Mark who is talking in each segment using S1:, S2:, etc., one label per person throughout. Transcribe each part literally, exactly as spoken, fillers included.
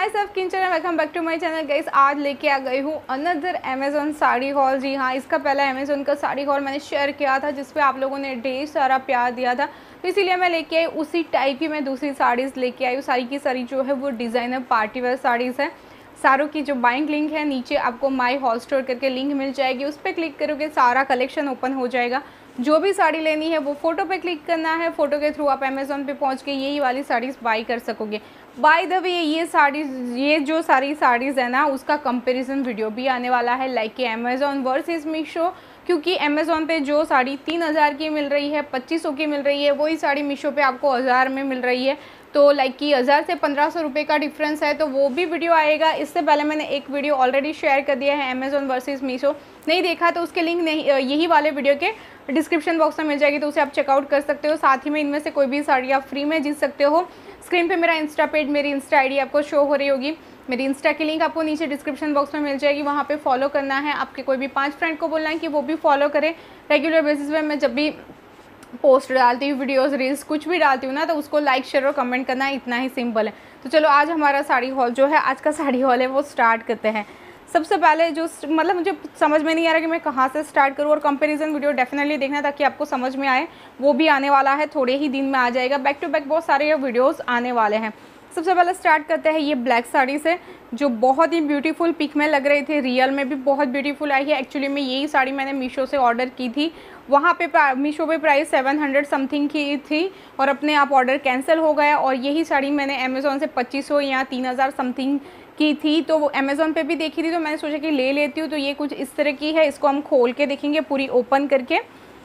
S1: My self Kanchan and welcome back to my channel guys. आज लेके आ गई हूँ अनदर अमेजोन साड़ी हॉल। जी हाँ, इसका पहला अमेजोन का साड़ी हॉल मैंने शेयर किया था जिसपे आप लोगों ने ढेर सारा प्यार दिया था, तो इसीलिए मैं लेके आई उसी टाइप की मैं दूसरी साड़ीज़ लेके आई हूँ। सारी की सारी जो है वो डिज़ाइनर पार्टी वेयर साड़ीज़ है। सारों की जो बाइंग लिंक है नीचे आपको माई हॉल स्टोर करके लिंक मिल जाएगी, उस पर क्लिक करोगे सारा कलेक्शन ओपन हो जाएगा। जो भी साड़ी लेनी है वो फ़ोटो पे क्लिक करना है, फ़ोटो के थ्रू आप अमेज़ोन पे पहुंच के यही वाली साड़ीज़ बाई कर सकोगे। बाय द वे ये साड़ीज़ ये जो सारी साड़ीज़ है ना उसका कंपैरिजन वीडियो भी आने वाला है, लाइक कि अमेज़ोन वर्सेस मीशो। क्योंकि अमेज़ोन पे जो साड़ी तीन हज़ार की मिल रही है, पच्चीस सौ की मिल रही है, वही साड़ी मीशो पे आपको हज़ार में मिल रही है। तो लाइक कि हज़ार से पंद्रह सौ रुपये का डिफरेंस है, तो वो भी वीडियो आएगा। इससे पहले मैंने एक वीडियो ऑलरेडी शेयर कर दिया है अमेज़ोन वर्सेस मीशो, नहीं देखा तो उसके लिंक नहीं यही वाले वीडियो के डिस्क्रिप्शन बॉक्स में मिल जाएगी, तो उसे आप चेकआउट कर सकते हो। साथ ही में इनमें से कोई भी साड़ी आप फ्री में जीत सकते हो। स्क्रीन पे मेरा इंस्टा पेज, मेरी इंस्टा आईडी आपको शो हो रही होगी। मेरी इंस्टा की लिंक आपको नीचे डिस्क्रिप्शन बॉक्स में मिल जाएगी, वहाँ पे फॉलो करना है। आपके कोई भी पांच फ्रेंड को बोलना है कि वो भी फॉलो करें। रेगुलर बेसिस पे मैं जब भी पोस्ट डालती हूँ, वीडियोस रील्स कुछ भी डालती हूँ ना, तो उसको लाइक शेयर और कमेंट करना है, इतना ही सिंपल है। तो चलो आज हमारा साड़ी हॉल जो है, आज का साड़ी हॉल है वो स्टार्ट करते हैं। सबसे पहले जो मतलब मुझे समझ में नहीं आ रहा कि मैं कहाँ से स्टार्ट करूँ, और कंपैरिजन वीडियो डेफिनेटली देखना ताकि आपको समझ में आए, वो भी आने वाला है, थोड़े ही दिन में आ जाएगा। बैक टू बैक बहुत सारे वीडियोस आने वाले हैं। सबसे पहले स्टार्ट करते हैं ये ब्लैक साड़ी से, जो बहुत ही ब्यूटीफुल पिक में लग रही थी, रियल में भी बहुत ब्यूटीफुल आई है। एक्चुअली में यही साड़ी मैंने मीशो से ऑर्डर की थी, वहाँ पे मीशो पे प्राइस सेवन हंड्रेड समथिंग की थी और अपने आप ऑर्डर कैंसिल हो गया। और यही साड़ी मैंने अमेज़ोन से पच्चीस सौ या तीन हज़ार समथिंग की थी, तो वो अमेज़ोन पे भी देखी थी, तो मैंने सोचा कि ले लेती हूँ। तो ये कुछ इस तरह की है, इसको हम खोल के देखेंगे पूरी ओपन करके।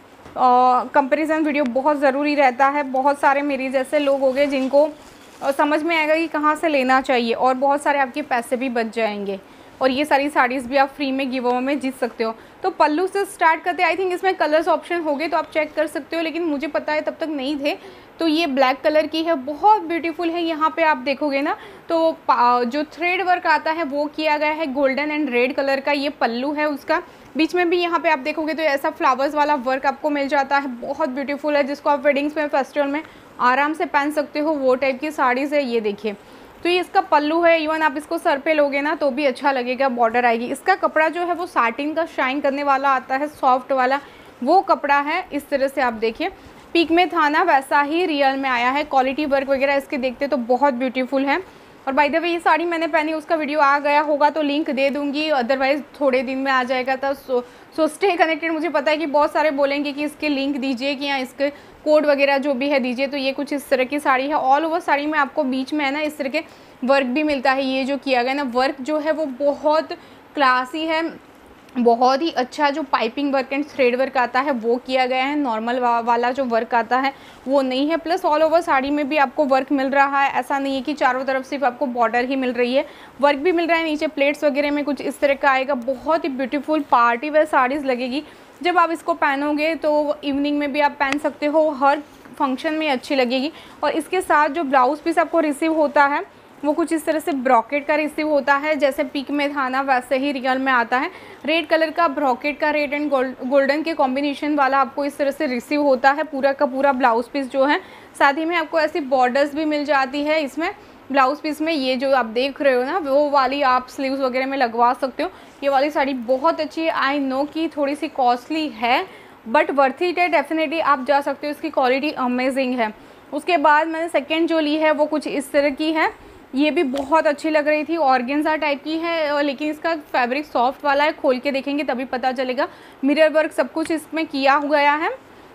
S1: कंपैरिजन वीडियो बहुत ज़रूरी रहता है। बहुत सारे मेरे जैसे लोग हो गए जिनको और समझ में आएगा कि कहाँ से लेना चाहिए, और बहुत सारे आपके पैसे भी बच जाएंगे, और ये सारी साड़ीज़ भी आप फ्री में गिव अवे में जीत सकते हो। तो पल्लू से स्टार्ट करते, आई थिंक इसमें कलर्स ऑप्शन हो गए तो आप चेक कर सकते हो, लेकिन मुझे पता है तब तक नहीं थे। तो ये ब्लैक कलर की है, बहुत ब्यूटीफुल है। यहाँ पे आप देखोगे ना तो जो थ्रेड वर्क आता है वो किया गया है, गोल्डन एंड रेड कलर का ये पल्लू है उसका। बीच में भी यहाँ पे आप देखोगे तो ऐसा फ्लावर्स वाला वर्क आपको मिल जाता है, बहुत ब्यूटीफुल है, जिसको आप वेडिंग्स में, फेस्टिवल में आराम से पहन सकते हो, वो टाइप की साड़ीज़ है। ये देखिए, तो ये इसका पल्लू है। इवन आप इसको सर पे लोगे ना तो भी अच्छा लगेगा, बॉर्डर आएगी। इसका कपड़ा जो है वो साटिन का शाइन करने वाला आता है, सॉफ्ट वाला वो कपड़ा है। इस तरह से आप देखिए, पीक में था ना वैसा ही रियल में आया है। क्वालिटी वर्क वगैरह इसके देखते तो बहुत ब्यूटीफुल है। और बाय द वे ये साड़ी मैंने पहनी, उसका वीडियो आ गया होगा तो लिंक दे दूंगी, अदरवाइज़ थोड़े दिन में आ जाएगा। तो सो सो स्टे कनेक्टेड। मुझे पता है कि बहुत सारे बोलेंगे कि इसके लिंक दीजिए कि या इसके कोड वगैरह जो भी है दीजिए। तो ये कुछ इस तरह की साड़ी है। ऑल ओवर साड़ी में आपको बीच में है ना इस तरह के वर्क भी मिलता है। ये जो किया गया ना वर्क जो है वो बहुत क्लासी है, बहुत ही अच्छा। जो piping work and thread work आता है वो किया गया है, नॉर्मल वा, वाला जो वर्क आता है वो नहीं है। प्लस ऑल ओवर साड़ी में भी आपको वर्क मिल रहा है, ऐसा नहीं है कि चारों तरफ सिर्फ आपको बॉर्डर ही मिल रही है, वर्क भी मिल रहा है। नीचे प्लेट्स वगैरह में कुछ इस तरह का आएगा, बहुत ही ब्यूटीफुल पार्टी वेयर साड़ीज़ लगेगी। जब आप इसको पहनोगे तो इवनिंग में भी आप पहन सकते हो, हर फंक्शन में अच्छी लगेगी। और इसके साथ जो ब्लाउज़ पीस आपको रिसीव होता है वो कुछ इस तरह से ब्रॉकेट का रिसीव होता है, जैसे पिक में था ना वैसे ही रियल में आता है। रेड कलर का ब्रॉकेट का, रेड एंड गोल्डन के कॉम्बिनेशन वाला आपको इस तरह से रिसीव होता है पूरा का पूरा ब्लाउज पीस जो है। साथ ही में आपको ऐसी बॉर्डर्स भी मिल जाती है इसमें ब्लाउज पीस में। ये जो आप देख रहे हो ना वो वाली आप स्लीव्स वगैरह में लगवा सकते हो। ये वाली साड़ी बहुत अच्छी है। आई नो कि थोड़ी सी कॉस्टली है बट वर्थ इट है, डेफिनेटली आप जा सकते हो, इसकी क्वालिटी अमेजिंग है। उसके बाद मैंने सेकेंड जो ली है वो कुछ इस तरह की है, ये भी बहुत अच्छी लग रही थी। ऑर्गेन्जा टाइप की है, लेकिन इसका फैब्रिक सॉफ्ट वाला है, खोल के देखेंगे तभी पता चलेगा। मिरर वर्क सब कुछ इसमें किया गया है।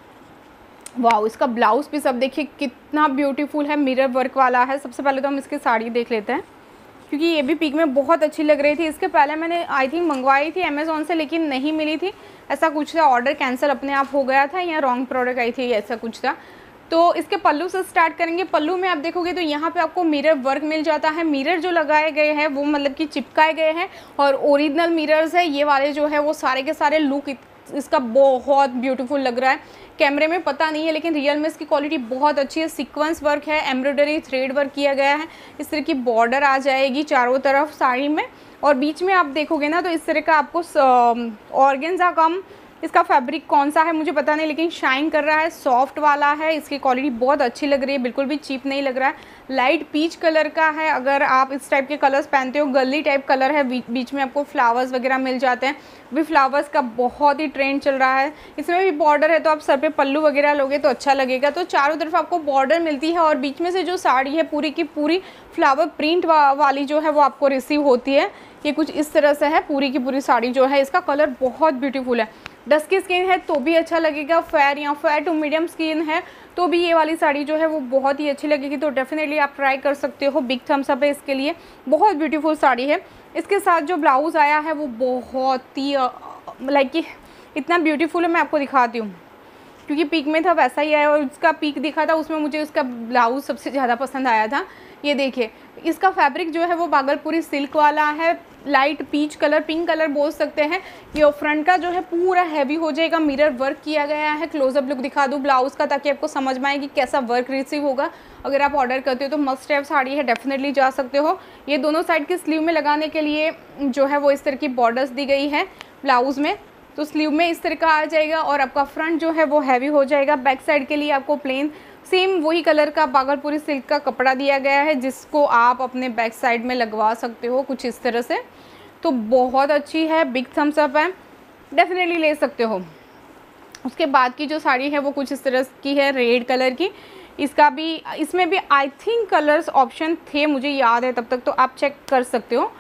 S1: वाह, इसका ब्लाउज भी सब देखिए कितना ब्यूटीफुल है, मिरर वर्क वाला है। सबसे पहले तो हम इसकी साड़ी देख लेते हैं, क्योंकि ये भी पिक में बहुत अच्छी लग रही थी। इसके पहले मैंने आई थिंक मंगवाई थी अमेज़ोन से, लेकिन नहीं मिली थी, ऐसा कुछ था, ऑर्डर कैंसिल अपने आप हो गया था या रॉन्ग प्रोडक्ट आई थी, ऐसा कुछ था। तो इसके पल्लू से स्टार्ट करेंगे। पल्लू में आप देखोगे तो यहाँ पे आपको मिरर वर्क मिल जाता है। मिरर जो लगाए गए हैं वो मतलब कि चिपकाए गए हैं और ओरिजिनल मिरर्स है ये वाले जो है वो सारे के सारे। लुक इसका बहुत ब्यूटीफुल लग रहा है, कैमरे में पता नहीं है लेकिन रियल में इसकी क्वालिटी बहुत अच्छी है। सीक्वेंस वर्क है, एम्ब्रॉयडरी थ्रेड वर्क किया गया है। इस तरह की बॉर्डर आ जाएगी चारों तरफ साड़ी में, और बीच में आप देखोगे ना तो इस तरह का आपको ऑर्गेन्जा कम इसका फैब्रिक कौन सा है मुझे पता नहीं, लेकिन शाइन कर रहा है, सॉफ्ट वाला है। इसकी क्वालिटी बहुत अच्छी लग रही है, बिल्कुल भी चीप नहीं लग रहा है। लाइट पीच कलर का है। अगर आप इस टाइप के कलर्स पहनते हो, गर्ली टाइप कलर है, बीच में आपको फ्लावर्स वगैरह मिल जाते हैं। भी फ्लावर्स का बहुत ही ट्रेंड चल रहा है। इसमें भी बॉर्डर है, तो आप सर पे पल्लू वगैरह लोगे तो अच्छा लगेगा। तो चारों तरफ आपको बॉर्डर मिलती है और बीच में से जो साड़ी है पूरी की पूरी फ्लावर प्रिंट वा, वाली जो है वो आपको रिसीव होती है। ये कुछ इस तरह से है पूरी की पूरी साड़ी जो है। इसका कलर बहुत ब्यूटीफुल है। डस्की स्किन है तो भी अच्छा लगेगा, फेयर या फेयर टू मीडियम स्किन है तो भी ये वाली साड़ी जो है वो बहुत ही अच्छी लगेगी। तो डेफिनेटली आप ट्राई कर सकते हो। बिग थम्स अप है इसके लिए। बहुत ब्यूटीफुल साड़ी है। इसके साथ जो ब्लाउज़ आया है वो बहुत ही लाइक कि इतना ब्यूटीफुल है, मैं आपको दिखाती हूँ क्योंकि पीक में था वैसा ही आया और उसका पीक दिखा था, उसमें मुझे उसका ब्लाउज़ सबसे ज़्यादा पसंद आया था। ये देखिए, इसका फैब्रिक जो है वो भागलपुरी सिल्क वाला है। Light peach colour, pink colour बोल सकते हैं। ये फ्रंट का जो है पूरा हैवी हो जाएगा, मिरर वर्क किया गया है। क्लोजअप लुक दिखा दूँ ब्लाउज़ का ताकि आपको समझ में आए कि कैसा वर्क रिसीव होगा। अगर आप ऑर्डर करते हो तो मस्ट हैव साड़ी है, डेफिनेटली जा सकते हो। ये दोनों साइड के स्लीव में लगाने के लिए जो है वो इस तरह की बॉर्डर्स दी गई है ब्लाउज़ में, तो स्लीव में इस तरह का आ जाएगा और आपका फ्रंट जो है वो हैवी हो जाएगा। बैक साइड के लिए आपको प्लेन सेम वही कलर का भागलपुरी सिल्क का कपड़ा दिया गया है जिसको आप अपने बैक साइड में लगवा सकते हो कुछ इस तरह से। तो बहुत अच्छी है, बिग थम्स अप है, डेफिनेटली ले सकते हो। उसके बाद की जो साड़ी है वो कुछ इस तरह की है, रेड कलर की। इसका भी, इसमें भी आई थिंक कलर्स ऑप्शन थे, मुझे याद है तब तक, तो आप चेक कर सकते हो।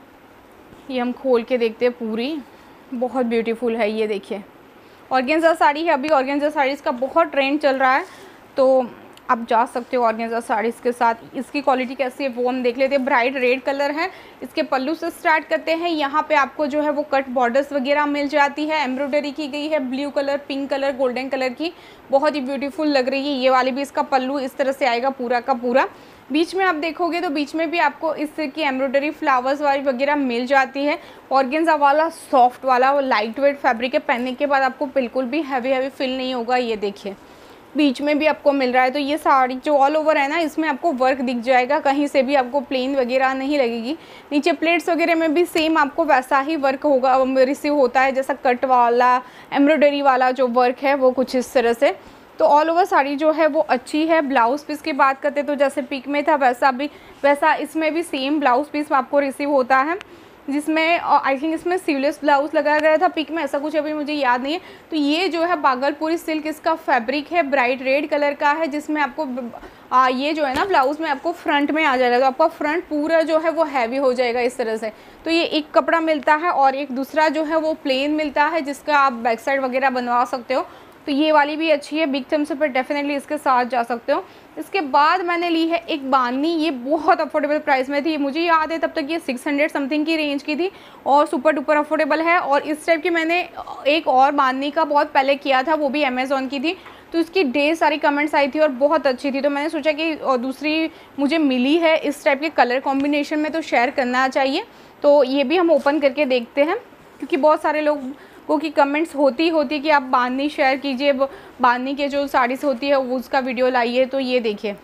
S1: ये हम खोल के देखते हैं पूरी, बहुत ब्यूटीफुल है। ये देखिए, ऑर्गेन्जा साड़ी है। अभी ऑर्गेन्जा साड़ीज़ का बहुत ट्रेंड चल रहा है, तो आप जा सकते हो ऑर्गेन्जा साड़ीज़ के साथ। इसकी क्वालिटी कैसी है वो हम देख लेते हैं। ब्राइट रेड कलर है। इसके पल्लू से स्टार्ट करते हैं। यहाँ पे आपको जो है वो कट बॉर्डर्स वगैरह मिल जाती है। एम्ब्रॉयडरी की गई है blue colour, pink colour, golden colour की, बहुत ही ब्यूटीफुल लग रही है। ये वाली भी इसका पल्लू इस तरह से आएगा पूरा का पूरा। बीच में आप देखोगे तो बीच में भी आपको इस तरह की एम्ब्रॉयडरी फ्लावर्स वाली वगैरह मिल जाती है। ऑर्गेन्जा वाला सॉफ्ट वाला लाइट वेट फैब्रिक है, पहनने के बाद आपको बिल्कुल भी हैवी हैवी फील नहीं होगा। ये देखिए, बीच में भी आपको मिल रहा है। तो ये साड़ी जो ऑल ओवर है ना, इसमें आपको वर्क दिख जाएगा, कहीं से भी आपको प्लेन वगैरह नहीं लगेगी। नीचे प्लेट्स वगैरह में भी सेम आपको वैसा ही वर्क होगा, रिसीव होता है जैसा कट वाला एम्ब्रॉयडरी वाला जो वर्क है वो कुछ इस तरह से। तो ऑल ओवर साड़ी जो है वो अच्छी है। ब्लाउज़ पीस की बात करते तो जैसे पिक में था वैसा भी वैसा इसमें भी सेम ब्लाउज़ पीस आपको रिसीव होता है, जिसमें आई थिंक इसमें सीवलेस ब्लाउज लगाया गया था। पिक में ऐसा कुछ अभी मुझे याद नहीं है। तो ये जो है भागलपुरी सिल्क इसका फैब्रिक है, ब्राइट रेड कलर का है, जिसमें आपको आ, ये जो है ना ब्लाउज़ में आपको फ्रंट में आ जाएगा। तो आपका फ्रंट पूरा जो है वो हैवी हो जाएगा इस तरह से। तो ये एक कपड़ा मिलता है और एक दूसरा जो है वो प्लेन मिलता है जिसका आप बैक साइड वगैरह बनवा सकते हो। तो ये वाली भी अच्छी है। बिग थम्स अप पर डेफिनेटली इसके साथ जा सकते हो। इसके बाद मैंने ली है एक बानी। ये बहुत अफोर्डेबल प्राइस में थी, मुझे याद है तब तक ये सिक्स हंड्रेड समथिंग की रेंज की थी और सुपर डुपर अफोर्डेबल है। और इस टाइप की मैंने एक और बानी का बहुत पहले किया था, वो भी अमेज़ॉन की थी। तो इसकी ढेर सारी कमेंट्स आई थी और बहुत अच्छी थी। तो मैंने सोचा कि और दूसरी मुझे मिली है इस टाइप के कलर कॉम्बिनेशन में, तो शेयर करना चाहिए। तो ये भी हम ओपन करके देखते हैं क्योंकि बहुत सारे लोग को की कमेंट्स होती होती कि आप बांधनी शेयर कीजिए, बांधनी के जो साड़ीज़ होती है वो उसका वीडियो लाइए। तो ये देखिए,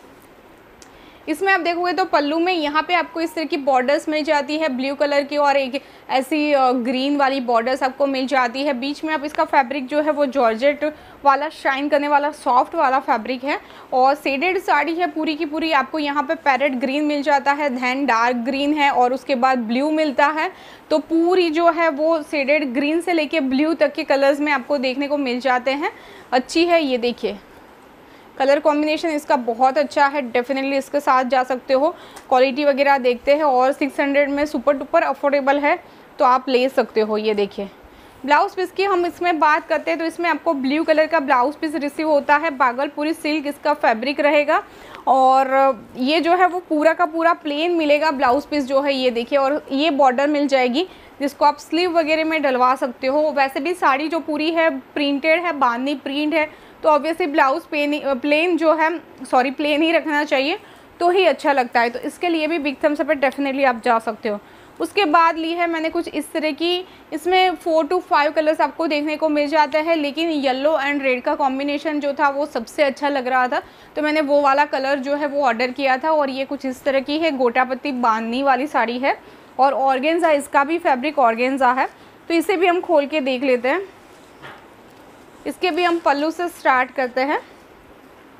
S1: इसमें आप देखोगे तो पल्लू में यहाँ पे आपको इस तरह की बॉर्डर्स मिल जाती है ब्लू कलर की और एक ऐसी ग्रीन वाली बॉर्डर्स आपको मिल जाती है। बीच में आप इसका फैब्रिक जो है वो जॉर्जेट वाला शाइन करने वाला सॉफ्ट वाला फैब्रिक है और शेडेड साड़ी है पूरी की पूरी। आपको यहाँ पे पैरेट ग्रीन मिल जाता है, दैन डार्क ग्रीन है और उसके बाद ब्लू मिलता है। तो पूरी जो है वो शेडेड ग्रीन से लेके ब्लू तक के कलर्स में आपको देखने को मिल जाते हैं। अच्छी है। ये देखिए, कलर कॉम्बिनेशन इसका बहुत अच्छा है, डेफिनेटली इसके साथ जा सकते हो। क्वालिटी वगैरह देखते हैं और सिक्स हंड्रेड में सुपर डुपर अफोर्डेबल है, तो आप ले सकते हो। ये देखिए, ब्लाउज़ पीस की हम इसमें बात करते हैं तो इसमें आपको ब्लू कलर का ब्लाउज़ पीस रिसीव होता है। भागलपुरी सिल्क इसका फैब्रिक रहेगा और ये जो है वो पूरा का पूरा प्लेन मिलेगा ब्लाउज़ पीस जो है। ये देखिए, और ये बॉर्डर मिल जाएगी जिसको आप स्लीव वगैरह में डलवा सकते हो। वैसे भी साड़ी जो पूरी है प्रिंटेड है, बांधनी प्रिंट है, तो ऑब्वियसली ब्लाउज़ प्लेन प्लेन जो है सॉरी प्लेन ही रखना चाहिए तो ही अच्छा लगता है। तो इसके लिए भी बिग थम्स अप पे डेफिनेटली आप जा सकते हो। उसके बाद ली है मैंने कुछ इस तरह की, इसमें फोर टू फाइव कलर्स आपको देखने को मिल जाते हैं, लेकिन येलो एंड रेड का कॉम्बिनेशन जो था वो सबसे अच्छा लग रहा था, तो मैंने वो वाला कलर जो है वो ऑर्डर किया था। और ये कुछ इस तरह की है, गोटापत्ती बांधनी वाली साड़ी है और ऑर्गेन्जा, इसका भी फैब्रिक ऑर्गेन्जा है। तो इसे भी हम खोल के देख लेते हैं। इसके भी हम पल्लू से स्टार्ट करते हैं।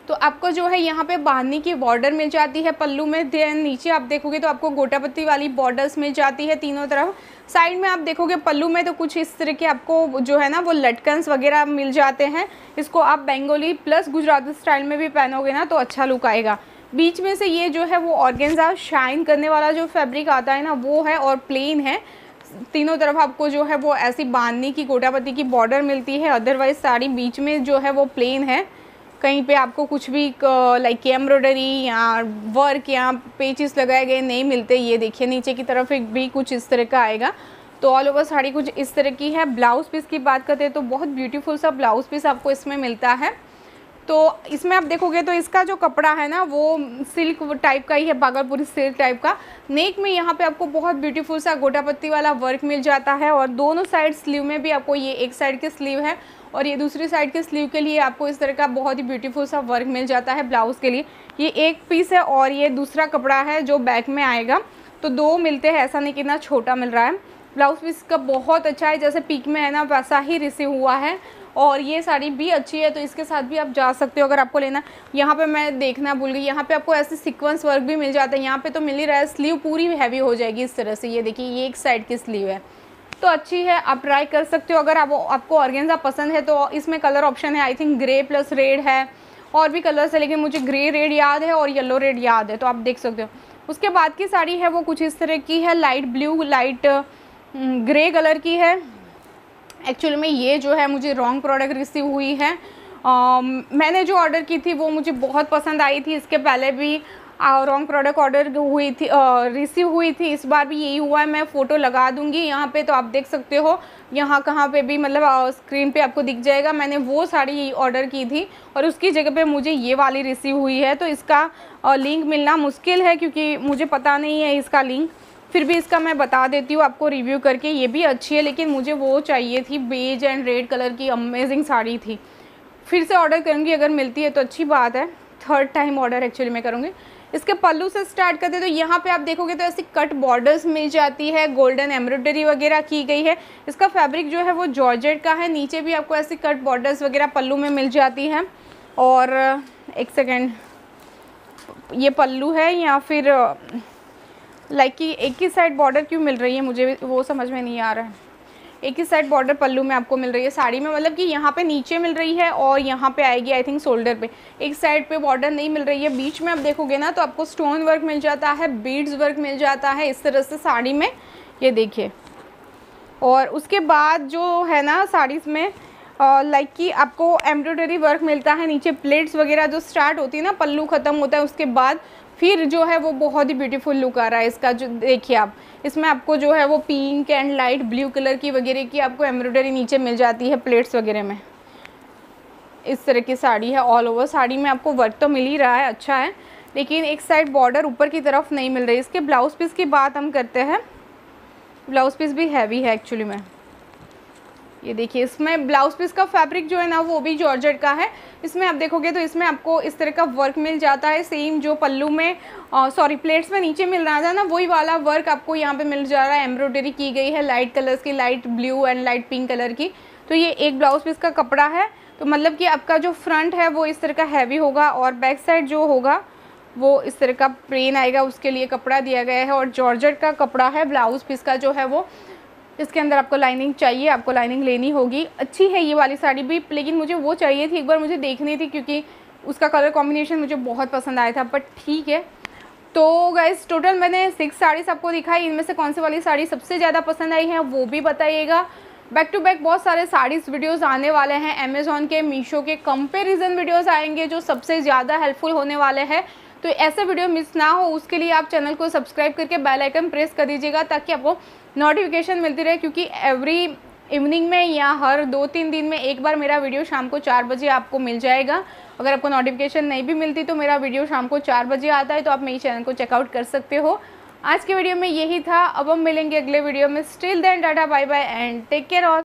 S1: तो आपको जो है यहाँ पे बांधनी की बॉर्डर मिल जाती है पल्लू में। देन नीचे आप देखोगे तो आपको गोटा पत्ती वाली बॉर्डर्स मिल जाती है तीनों तरफ। साइड में आप देखोगे पल्लू में तो कुछ इस तरह के आपको जो है ना वो लटकन्स वगैरह मिल जाते हैं। इसको आप बंगाली प्लस गुजराती स्टाइल में भी पहनोगे ना तो अच्छा लुक आएगा। बीच में से ये जो है वो ऑर्गेन्जा शाइन करने वाला जो फैब्रिक आता है ना वो है, और प्लेन है। तीनों तरफ आपको जो है वो ऐसी बांधनी की गोटा पत्ती की बॉर्डर मिलती है। अदरवाइज साड़ी बीच में जो है वो प्लेन है। कहीं पे आपको कुछ भी लाइक एम्ब्रॉयडरी या वर्क या पेचेस लगाए गए नहीं मिलते। ये देखिए नीचे की तरफ एक भी कुछ इस तरह का आएगा। तो ऑल ओवर साड़ी कुछ इस तरह की है। ब्लाउज़ पीस की बात करते हैं तो बहुत ब्यूटीफुल सा ब्लाउज़ पीस आपको इसमें मिलता है। तो इसमें आप देखोगे तो इसका जो कपड़ा है ना वो सिल्क टाइप का ही है, भागलपुरी सिल्क टाइप का। नेक में यहाँ पे आपको बहुत ब्यूटीफुल सा गोटा पत्ती वाला वर्क मिल जाता है, और दोनों साइड स्लीव में भी आपको, ये एक साइड के स्लीव है और ये दूसरी साइड के स्लीव के लिए आपको इस तरह का बहुत ही ब्यूटीफुल सा वर्क मिल जाता है ब्लाउज़ के लिए। ये एक पीस है और ये दूसरा कपड़ा है जो बैक में आएगा। तो दो मिलते हैं, ऐसा नहीं कितना छोटा मिल रहा है। ब्लाउज़ पीस का बहुत अच्छा है, जैसे पीक में है ना वैसा ही रिसीव हुआ है। और ये साड़ी भी अच्छी है तो इसके साथ भी आप जा सकते हो अगर आपको लेना। यहाँ पे मैं देखना भूल गई, यहाँ पे आपको ऐसे सीक्वेंस वर्क भी मिल जाता है। यहाँ पे तो मिल ही रहा है, स्लीव पूरी हैवी हो जाएगी इस तरह से। ये देखिए ये एक साइड की स्लीव है तो अच्छी है, आप ट्राई कर सकते हो। अगर आप आपको ऑर्गेन्जा पसंद है तो इसमें कलर ऑप्शन है, I think grey plus red है, और भी कलर्स है लेकिन मुझे ग्रे रेड याद है और येलो रेड याद है, तो आप देख सकते हो। उसके बाद की साड़ी है वो कुछ इस तरह की है, light blue light grey colour की है। एक्चुअली में ये जो है मुझे रॉन्ग प्रोडक्ट रिसीव हुई है। आ, मैंने जो ऑर्डर की थी वो मुझे बहुत पसंद आई थी, इसके पहले भी रॉन्ग प्रोडक्ट ऑर्डर हुई थी, रिसीव हुई थी। इस बार भी यही हुआ है। मैं फ़ोटो लगा दूंगी यहाँ पे तो आप देख सकते हो, यहाँ कहाँ पे भी मतलब स्क्रीन पे आपको दिख जाएगा। मैंने वो साड़ी ऑर्डर की थी और उसकी जगह पे मुझे ये वाली रिसीव हुई है। तो इसका लिंक मिलना मुश्किल है क्योंकि मुझे पता नहीं है इसका लिंक, फिर भी इसका मैं बता देती हूँ आपको रिव्यू करके। ये भी अच्छी है लेकिन मुझे वो चाहिए थी, बेज एंड रेड कलर की अमेजिंग साड़ी थी। फिर से ऑर्डर करूँगी, अगर मिलती है तो अच्छी बात है। थर्ड टाइम ऑर्डर एक्चुअली मैं करूँगी। इसके पल्लू से स्टार्ट करते तो यहाँ पे आप देखोगे तो ऐसी कट बॉर्डर्स मिल जाती है, गोल्डन एम्ब्रॉयडरी वगैरह की गई है। इसका फैब्रिक जो है वो जॉर्जेट का है। नीचे भी आपको ऐसी कट बॉर्डर्स वगैरह पल्लू में मिल जाती है। और एक सेकेंड, ये पल्लू है या फिर लाइक कि एक ही साइड बॉर्डर क्यों मिल रही है मुझे वो समझ में नहीं आ रहा है। एक ही साइड बॉर्डर पल्लू में आपको मिल रही है साड़ी में, मतलब कि यहाँ पे नीचे मिल रही है और यहाँ पे आएगी आई थिंक शोल्डर पे। एक साइड पे बॉर्डर नहीं मिल रही है। बीच में आप देखोगे ना तो आपको स्टोन वर्क मिल जाता है, बीड्स वर्क मिल जाता है इस तरह से साड़ी में, ये देखिए। और उसके बाद जो है ना साड़ीज़ में लाइक कि आपको एम्ब्रॉयडरी वर्क मिलता है। नीचे प्लेट्स वगैरह जो स्टार्ट होती है ना, पल्लू ख़त्म होता है उसके बाद फिर जो है वो बहुत ही ब्यूटीफुल लुक आ रहा है इसका। जो देखिए आप, इसमें आपको जो है वो pink and light blue colour की वगैरह की आपको एम्ब्रॉयडरी नीचे मिल जाती है प्लेट्स वगैरह में। इस तरह की साड़ी है। ऑल ओवर साड़ी में आपको वर्क तो मिल ही रहा है, अच्छा है, लेकिन एक साइड बॉर्डर ऊपर की तरफ नहीं मिल रही। इसके ब्लाउज पीस की बात हम करते हैं। ब्लाउज पीस भी हैवी है एक्चुअली में। ये देखिए इसमें ब्लाउज पीस का फैब्रिक जो है ना वो भी जॉर्जेट का है। इसमें आप देखोगे तो इसमें आपको इस तरह का वर्क मिल जाता है, सेम जो पल्लू में सॉरी प्लेट्स में नीचे मिल रहा था ना वही वाला वर्क आपको यहाँ पे मिल जा रहा है। एम्ब्रॉयडरी की गई है लाइट कलर्स की, light blue and light pink colour की। तो ये एक ब्लाउज पीस का कपड़ा है। तो मतलब कि आपका जो फ्रंट है वो इस तरह का हैवी होगा और बैक साइड जो होगा वो इस तरह का प्लेन आएगा, उसके लिए कपड़ा दिया गया है। और जॉर्जेट का कपड़ा है। ब्लाउज पीस का जो है वो इसके अंदर आपको लाइनिंग चाहिए, आपको लाइनिंग लेनी होगी। अच्छी है ये वाली साड़ी भी, लेकिन मुझे वो चाहिए थी, एक बार मुझे देखनी थी क्योंकि उसका कलर कॉम्बिनेशन मुझे बहुत पसंद आया था, बट ठीक है। तो गाइस टोटल मैंने सिक्स साड़ीज़ आपको दिखाई। इनमें से कौन सी वाली साड़ी सबसे ज़्यादा पसंद आई है वो भी बताइएगा। बैक टू बैक बहुत सारे साड़ीज़ वीडियोस आने वाले हैं। अमेज़ॉन के, मीशो के कंपैरिजन वीडियोस आएंगे जो सबसे ज़्यादा हेल्पफुल होने वाले हैं। तो ऐसे वीडियो मिस ना हो उसके लिए आप चैनल को सब्सक्राइब करके बेल आइकन प्रेस कर दीजिएगा ताकि आपको नोटिफिकेशन मिलती रहे, क्योंकि एवरी इवनिंग में या हर दो तीन दिन में एक बार मेरा वीडियो शाम को चार बजे आपको मिल जाएगा। अगर आपको नोटिफिकेशन नहीं भी मिलती तो मेरा वीडियो शाम को चार बजे आता है, तो आप मेरे चैनल को चेकआउट कर सकते हो। आज के वीडियो में यही था। अब हम मिलेंगे अगले वीडियो में। Still then tata bye bye and take care all.